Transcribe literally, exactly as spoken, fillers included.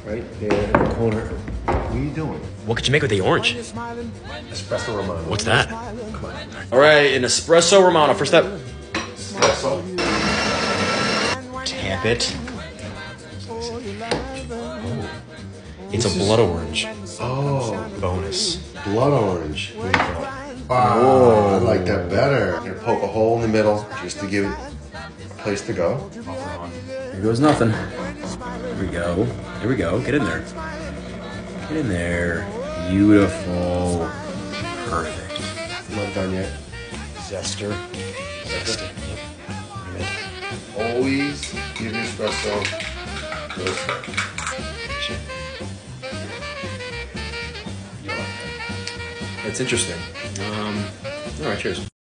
right there in the corner. What are you doing? What could you make with the orange? Espresso Romano. What's that? All right, an Espresso Romano. First step. Espresso. Tamp it. Oh. It's a blood orange. Oh, Bonus. blood orange. Wow, I like that better. I'm gonna poke a hole in the middle just to give it a place to go. Here goes nothing. Here we go. Here we go. Get in there. Get in there. Beautiful. Perfect. Not done yet. Zester. Zester. Yep. Always give your espresso those It's interesting. Um, all right, cheers.